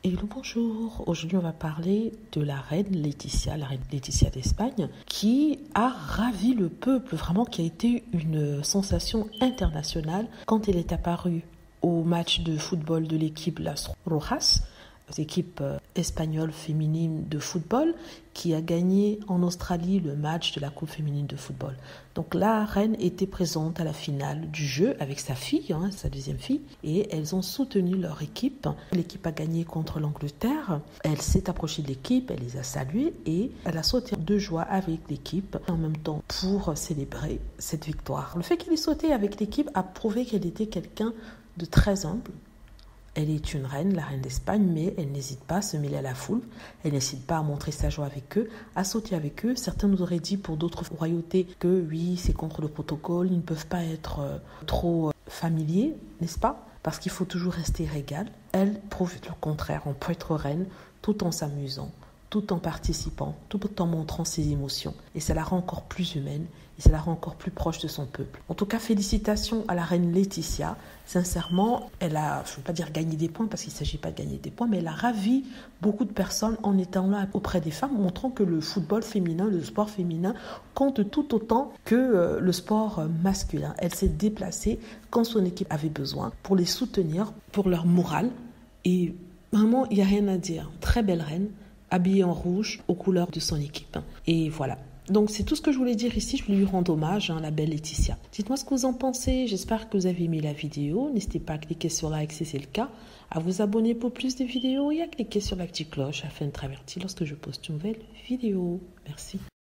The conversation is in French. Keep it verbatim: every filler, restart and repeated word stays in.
Hello, bonjour. Aujourd'hui, on va parler de la reine Laetitia, la reine Laetitia d'Espagne, qui a ravi le peuple, vraiment, qui a été une sensation internationale quand elle est apparue au match de football de l'équipe Las Rojas, l'équipe espagnole féminine de football, qui a gagné en Australie le match de la Coupe féminine de football. Donc la reine était présente à la finale du jeu avec sa fille, hein, sa deuxième fille, et elles ont soutenu leur équipe. L'équipe a gagné contre l'Angleterre. Elle s'est approchée de l'équipe, elle les a salués et elle a sauté de joie avec l'équipe en même temps pour célébrer cette victoire. Le fait qu'elle ait sauté avec l'équipe a prouvé qu'elle était quelqu'un de très humble. Elle est une reine, la reine d'Espagne, mais elle n'hésite pas à se mêler à la foule. Elle n'hésite pas à montrer sa joie avec eux, à sauter avec eux. Certains nous auraient dit pour d'autres royautés que oui, c'est contre le protocole, ils ne peuvent pas être euh, trop euh, familiers, n'est-ce pas? Parce qu'il faut toujours rester régal. Elle prouve le contraire. On peut être reine tout en s'amusant, tout en participant, tout en montrant ses émotions. Et ça la rend encore plus humaine et ça la rend encore plus proche de son peuple. En tout cas, félicitations à la reine Laetitia. Sincèrement, elle a, je ne veux pas dire gagné des points parce qu'il ne s'agit pas de gagner des points, mais elle a ravi beaucoup de personnes en étant là auprès des femmes, montrant que le football féminin, le sport féminin compte tout autant que euh, le sport euh, masculin. Elle s'est déplacée quand son équipe avait besoin pour les soutenir, pour leur morale. Et vraiment, il n'y a rien à dire. Très belle reine, habillée en rouge aux couleurs de son équipe. Et voilà. Donc c'est tout ce que je voulais dire ici. Je voulais lui rendre hommage, hein, la belle Laetitia. Dites-moi ce que vous en pensez. J'espère que vous avez aimé la vidéo. N'hésitez pas à cliquer sur like si c'est le cas, à vous abonner pour plus de vidéos et à cliquer sur la petite cloche afin d'être averti lorsque je poste une nouvelle vidéo. Merci.